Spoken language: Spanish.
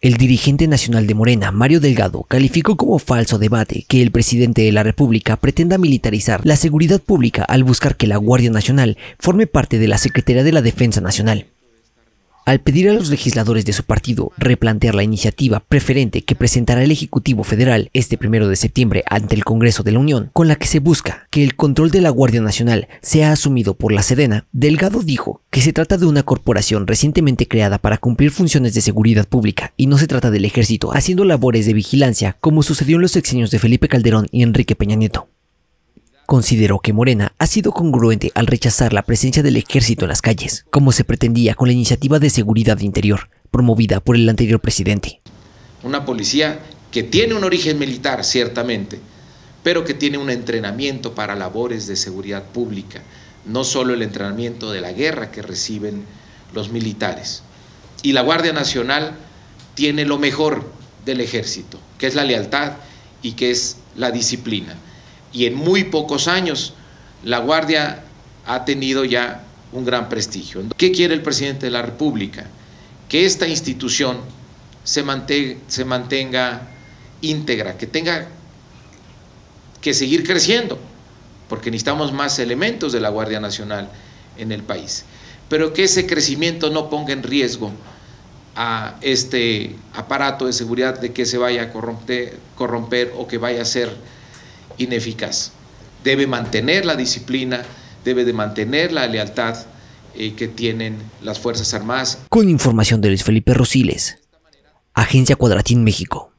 El dirigente nacional de Morena, Mario Delgado, calificó como falso debate que el presidente de la República pretenda militarizar la seguridad pública al buscar que la Guardia Nacional forme parte de la Secretaría de la Defensa Nacional. Al pedir a los legisladores de su partido replantear la iniciativa preferente que presentará el Ejecutivo Federal este 1 de septiembre ante el Congreso de la Unión, con la que se busca que el control de la Guardia Nacional sea asumido por la Sedena, Delgado dijo que se trata de una corporación recientemente creada para cumplir funciones de seguridad pública y no se trata del Ejército haciendo labores de vigilancia como sucedió en los sexenios de Felipe Calderón y Enrique Peña Nieto. Consideró que Morena ha sido congruente al rechazar la presencia del ejército en las calles, como se pretendía con la iniciativa de seguridad interior, promovida por el anterior presidente. Una policía que tiene un origen militar, ciertamente, pero que tiene un entrenamiento para labores de seguridad pública, no solo el entrenamiento de la guerra que reciben los militares. Y la Guardia Nacional tiene lo mejor del ejército, que es la lealtad y que es la disciplina. Y en muy pocos años la Guardia ha tenido ya un gran prestigio. ¿Qué quiere el presidente de la República? Que esta institución se mantenga íntegra, que tenga que seguir creciendo, porque necesitamos más elementos de la Guardia Nacional en el país. Pero que ese crecimiento no ponga en riesgo a este aparato de seguridad de que se vaya a corromper o que vaya a ser ineficaz. Debe mantener la disciplina, debe de mantener la lealtad que tienen las Fuerzas Armadas. Con información de Luis Felipe Rosiles, Agencia Cuadratín México.